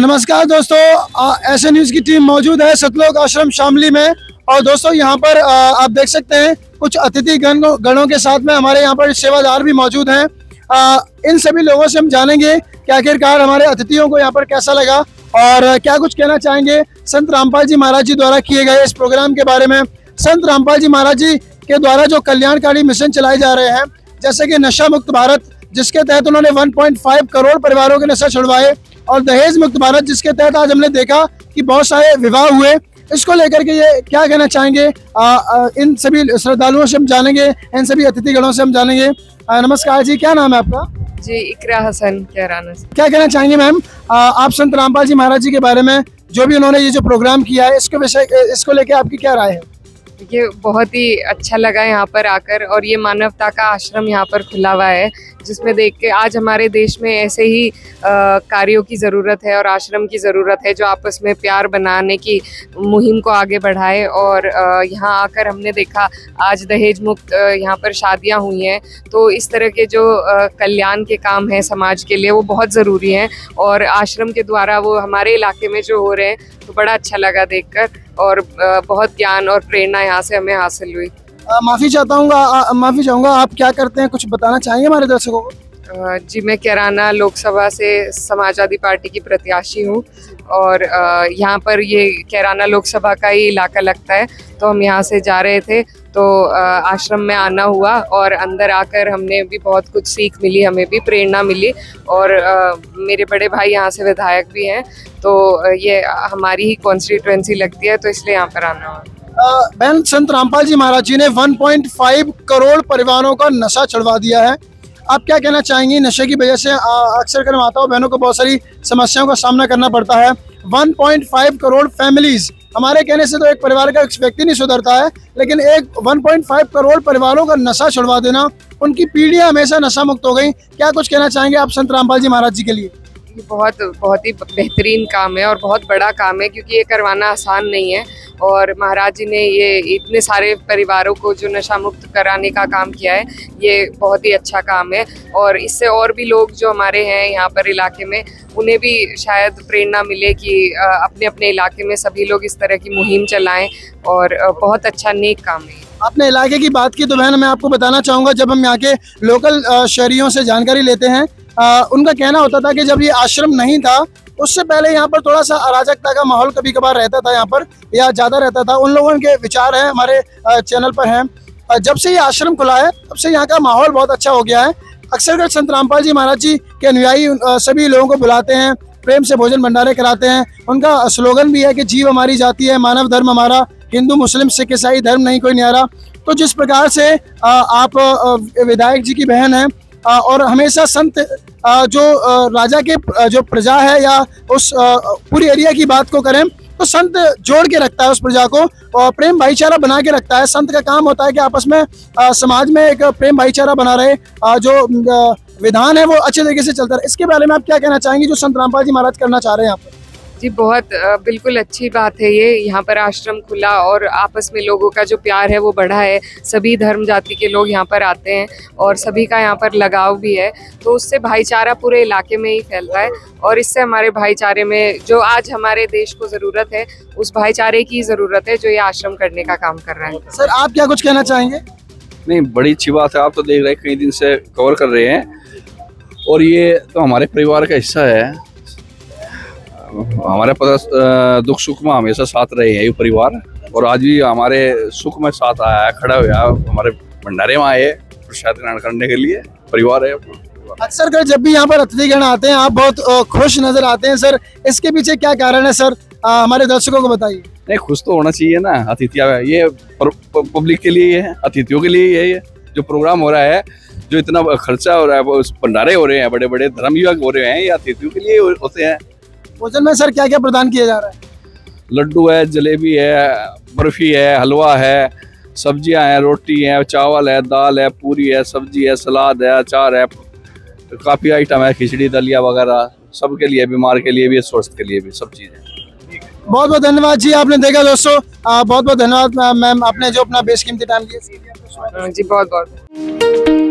नमस्कार दोस्तों, SA news की टीम मौजूद है सतलोक आश्रम शामली में। और दोस्तों यहाँ पर आप देख सकते हैं कुछ अतिथि गणों के साथ में हमारे यहाँ पर सेवादार भी मौजूद हैं। इन सभी लोगों से हम जानेंगे कि आखिरकार हमारे अतिथियों को यहाँ पर कैसा लगा और क्या कुछ कहना चाहेंगे संत रामपाल जी महाराज जी द्वारा किए गए इस प्रोग्राम के बारे में। संत रामपाल जी महाराज जी के द्वारा जो कल्याणकारी मिशन चलाए जा रहे हैं, जैसे कि नशा मुक्त भारत, जिसके तहत उन्होंने 1.5 करोड़ परिवारों के नशा छुड़वाए, और दहेज मुक्त भारत, जिसके तहत आज हमने देखा कि बहुत सारे विवाह हुए। इसको लेकर के ये क्या कहना चाहेंगे इन सभी श्रद्धालुओं से हम जानेंगे, इन सभी अतिथिगणों से हम जानेंगे। नमस्कार जी, क्या नाम है आपका? जी, इकरा हसन कैराना से। क्या कहना चाहेंगे मैम आप संत रामपाल जी महाराज जी के बारे में, जो भी उन्होंने ये जो प्रोग्राम किया है, इसको लेके आपकी क्या राय है? ये बहुत ही अच्छा लगा यहाँ पर आकर, और ये मानवता का आश्रम यहाँ पर खुला हुआ है, जिसमें देख के आज हमारे देश में ऐसे ही कार्यों की ज़रूरत है और आश्रम की ज़रूरत है, जो आपस में प्यार बनाने की मुहिम को आगे बढ़ाए। और यहाँ आकर हमने देखा आज दहेज मुक्त यहाँ पर शादियाँ हुई हैं, तो इस तरह के जो कल्याण के काम हैं समाज के लिए, वो बहुत ज़रूरी हैं। और आश्रम के द्वारा वो हमारे इलाके में जो हो रहे हैं, तो बड़ा अच्छा लगा देखकर, और बहुत ज्ञान और प्रेरणा यहाँ से हमें हासिल हुई। माफ़ी चाहूँगा, आप क्या करते हैं, कुछ बताना चाहेंगे हमारे दर्शकों को? जी, मैं कैराना लोकसभा से समाजवादी पार्टी की प्रत्याशी हूँ, और यहाँ पर ये कैराना लोकसभा का ही इलाका लगता है, तो हम यहाँ से जा रहे थे, तो आश्रम में आना हुआ, और अंदर आकर हमने भी बहुत कुछ सीख मिली, हमें भी प्रेरणा मिली। और मेरे बड़े भाई यहाँ से विधायक भी हैं, तो ये हमारी ही कॉन्स्टिट्यूएंसी लगती है, तो इसलिए यहाँ पर आना हुआ। बहन, संत रामपाल जी महाराज जी ने 1.5 करोड़ परिवारों का नशा छुड़वा दिया है। आप क्या कहना चाहेंगी? नशे की वजह से अक्सर कर माताओं बहनों को बहुत सारी समस्याओं का सामना करना पड़ता है। 1.5 करोड़ फैमिलीज, हमारे कहने से तो एक परिवार का एक व्यक्ति नहीं सुधरता है, लेकिन एक 1.5 करोड़ परिवारों का नशा छुड़वा देना, उनकी पीढ़ियां हमेशा नशा मुक्त हो गई। क्या कुछ कहना चाहेंगे आप संत रामपाल जी महाराज जी के लिए? ये बहुत ही बेहतरीन काम है और बहुत बड़ा काम है, क्योंकि ये करवाना आसान नहीं है। और महाराज जी ने ये इतने सारे परिवारों को जो नशा मुक्त कराने का काम किया है, ये बहुत ही अच्छा काम है। और इससे और भी लोग जो हमारे हैं यहाँ पर इलाके में, उन्हें भी शायद प्रेरणा मिले कि अपने अपने इलाके में सभी लोग इस तरह की मुहिम चलाएं, और बहुत अच्छा नेक काम है। अपने इलाके की बात की तो बहन, मैं आपको बताना चाहूँगा, जब हम यहाँ के लोकल शहरियों से जानकारी लेते हैं, उनका कहना होता था कि जब ये आश्रम नहीं था, उससे पहले यहाँ पर थोड़ा सा अराजकता का माहौल कभी कभार रहता था यहाँ पर, या ज़्यादा रहता था। उन लोगों के विचार हैं, हमारे चैनल पर हैं। जब से ये आश्रम खुला है, तब से यहाँ का माहौल बहुत अच्छा हो गया है। अक्सर कर संत रामपाल जी महाराज जी के अनुयायी सभी लोगों को बुलाते हैं, प्रेम से भोजन भंडारे कराते हैं। उनका स्लोगन भी है कि जीव हमारी जाति है, मानव धर्म हमारा, हिंदू मुस्लिम सिख ईसाई धर्म नहीं कोई न्यारा। तो जिस प्रकार से आप विधायक जी की बहन हैं, और हमेशा संत जो राजा के जो प्रजा है, या उस पूरी एरिया की बात को करें, तो संत जोड़ के रखता है उस प्रजा को, और प्रेम भाईचारा बना के रखता है। संत का काम होता है कि आपस में समाज में एक प्रेम भाईचारा बना रहे, जो विधान है वो अच्छे तरीके से चलता रहे। इसके बारे में आप क्या कहना चाहेंगे, जो संत रामपाल जी महाराज करना चाह रहे हैं यहाँ पर? जी, बहुत बिल्कुल अच्छी बात है ये। यहाँ पर आश्रम खुला और आपस में लोगों का जो प्यार है वो बढ़ा है। सभी धर्म जाति के लोग यहाँ पर आते हैं, और सभी का यहाँ पर लगाव भी है, तो उससे भाईचारा पूरे इलाके में ही फैलता है। और इससे हमारे भाईचारे में जो आज हमारे देश को ज़रूरत है, उस भाईचारे की ज़रूरत है, जो ये आश्रम करने का काम कर रहा है। सर, आप क्या कुछ कहना चाहेंगे? नहीं, बड़ी अच्छी बात है। आप तो देख रहे हैं, कई दिन से कवर कर रहे हैं, और ये तो हमारे परिवार का हिस्सा है। हमारे दुख सुख में हमेशा साथ रहे हैं ये परिवार, और आज भी हमारे सुख में साथ आया है, खड़ा हुआ है। हमारे भंडारे में आए प्रसाद ग्रहण करने के लिए परिवार है। अक्सर कर जब भी यहाँ पर अतिथिगण आते हैं, आप बहुत खुश नजर आते हैं। सर, इसके पीछे क्या कारण है सर, हमारे दर्शकों को बताइए। नहीं, खुश तो होना चाहिए ना। अतिथियाँ ये पब्लिक के लिए है, अतिथियों के लिए ये जो प्रोग्राम हो रहा है, जो इतना खर्चा हो रहा है, भंडारे हो रहे हैं, बड़े बड़े धर्म युवक हो रहे हैं, ये अतिथियों के लिए होते हैं। भोजन में सर क्या क्या प्रदान किया जा रहा है? लड्डू है, जलेबी है, बर्फी है, हलवा है, सब्जियां हैं, रोटी है, चावल है, दाल है, पूरी है, सब्जी है, सलाद है, अचार है, काफ़ी आइटम है, खिचड़ी दलिया वगैरह, सबके लिए, बीमार के लिए भी, स्वस्थ के लिए भी, सब चीज़ें। बहुत बहुत धन्यवाद जी, आपने देखा दोस्तों, बहुत बहुत धन्यवाद मैम, आपने जो अपना बेशकीमती टाइम दिया। जी, बहुत बहुत।